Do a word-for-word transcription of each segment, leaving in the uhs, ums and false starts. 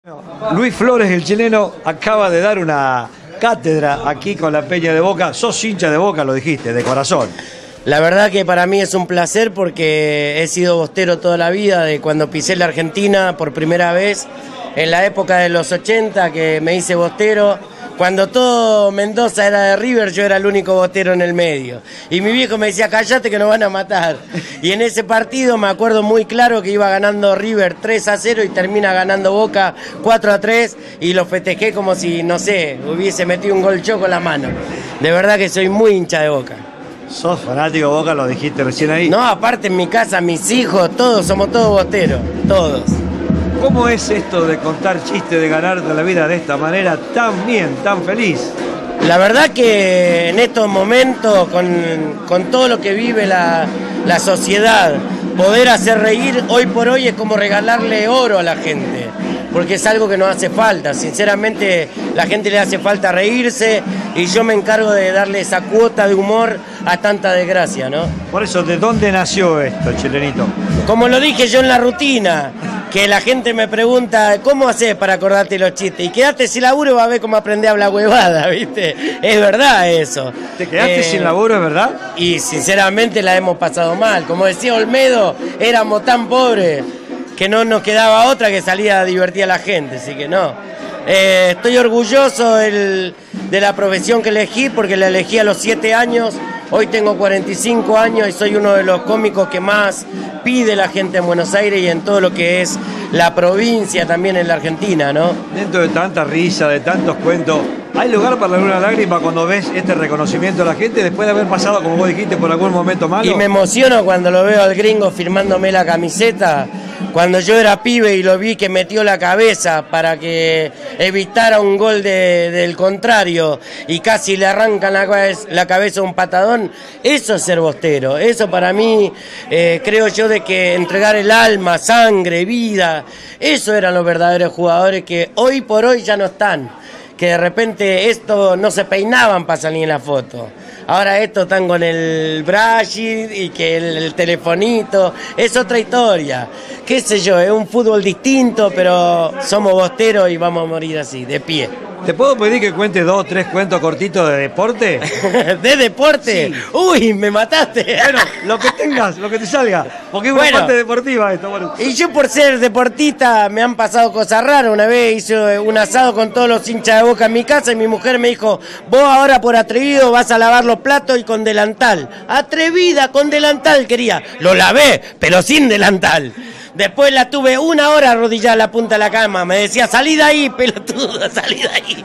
Luis Flores, el chileno, acaba de dar una cátedra aquí con la Peña de Boca. Sos hincha de Boca, lo dijiste, de corazón. La verdad que para mí es un placer porque he sido bostero toda la vida, de cuando pisé la Argentina por primera vez, en la época de los ochenta que me hice bostero. Cuando todo Mendoza era de River, yo era el único bostero en el medio. Y mi viejo me decía, callate que nos van a matar. Y en ese partido me acuerdo muy claro que iba ganando River tres a cero y termina ganando Boca cuatro a tres y lo festejé como si, no sé, hubiese metido un gol yo con la mano. De verdad que soy muy hincha de Boca. ¿Sos fanático de Boca? Lo dijiste recién ahí. No, aparte en mi casa, mis hijos, todos, somos todos bosteros, todos. ¿Cómo es esto de contar chistes, de ganarte la vida de esta manera tan bien, tan feliz? La verdad que en estos momentos, con, con todo lo que vive la, la sociedad, poder hacer reír hoy por hoy es como regalarle oro a la gente, porque es algo que nos hace falta. Sinceramente, la gente le hace falta reírse y yo me encargo de darle esa cuota de humor a tanta desgracia, ¿no? Por eso, ¿de dónde nació esto, chilenito? Como lo dije yo en la rutina, que la gente me pregunta, ¿cómo haces para acordarte los chistes? Y quedate sin laburo y vas a ver cómo aprendí a hablar huevada, ¿viste? Es verdad eso. ¿Te quedaste eh, sin laburo, es verdad? Y sinceramente la hemos pasado mal. Como decía Olmedo, éramos tan pobres que no nos quedaba otra que salir a divertir a la gente, así que no. Eh, estoy orgulloso del, de la profesión que elegí, porque la elegí a los siete años. Hoy tengo cuarenta y cinco años y soy uno de los cómicos que más pide la gente en Buenos Aires y en todo lo que es la provincia, también en la Argentina, ¿no? Dentro de tanta risa, de tantos cuentos, ¿hay lugar para alguna lágrima cuando ves este reconocimiento de la gente después de haber pasado, como vos dijiste, por algún momento malo? Y me emociono cuando lo veo al gringo firmándome la camiseta. Cuando yo era pibe y lo vi que metió la cabeza para que evitara un gol de, del contrario y casi le arrancan la, la cabeza a un patadón, eso es ser bostero. Eso para mí, eh, creo yo, de que entregar el alma, sangre, vida, eso eran los verdaderos jugadores que hoy por hoy ya no están. Que de repente esto no se peinaban para salir en la foto. Ahora estos están con el Brasil y que el, el telefonito, es otra historia. Qué sé yo, es un fútbol distinto, pero somos bosteros y vamos a morir así, de pie. ¿Te puedo pedir que cuentes dos, tres cuentos cortitos de deporte? ¿De deporte? Sí. Uy, me mataste. Bueno, lo que tengas, lo que te salga. Porque es una bueno, parte deportiva esto. Bueno. Y yo por ser deportista me han pasado cosas raras. Una vez hice un asado con todos los hinchas de Boca en mi casa y mi mujer me dijo, vos ahora por atrevido vas a lavar los platos y con delantal. Atrevida, con delantal quería. Lo lavé, pero sin delantal. Después la tuve una hora arrodillada a la punta de la cama. Me decía, salí de ahí, pelotudo, salí de ahí.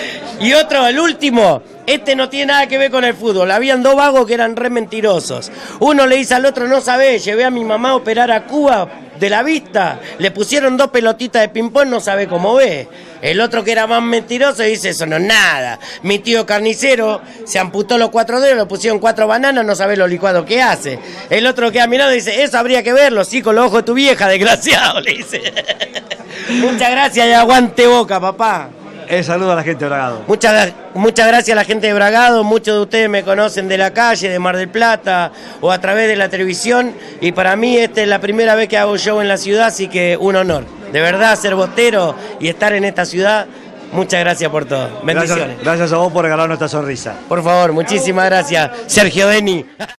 Y otro, el último, este no tiene nada que ver con el fútbol. Habían dos vagos que eran re mentirosos. Uno le dice al otro, no sabés, llevé a mi mamá a operar a Cuba de la vista. Le pusieron dos pelotitas de ping-pong, no sabe cómo ve. El otro que era más mentiroso dice, eso no es nada. Mi tío carnicero se amputó los cuatro dedos, le pusieron cuatro bananas, no sabe lo licuado que hace. El otro que ha mirado dice, eso habría que verlo, sí, con los ojos de tu vieja, desgraciado, le dice. Muchas gracias y aguante Boca, papá. El saludo a la gente de Bragado. Muchas, muchas gracias a la gente de Bragado. Muchos de ustedes me conocen de la calle, de Mar del Plata o a través de la televisión. Y para mí esta es la primera vez que hago show en la ciudad, así que un honor. De verdad, ser bostero y estar en esta ciudad, muchas gracias por todo. Bendiciones. Gracias, gracias a vos por regalarnos esta sonrisa. Por favor, muchísimas gracias, Sergio Deni.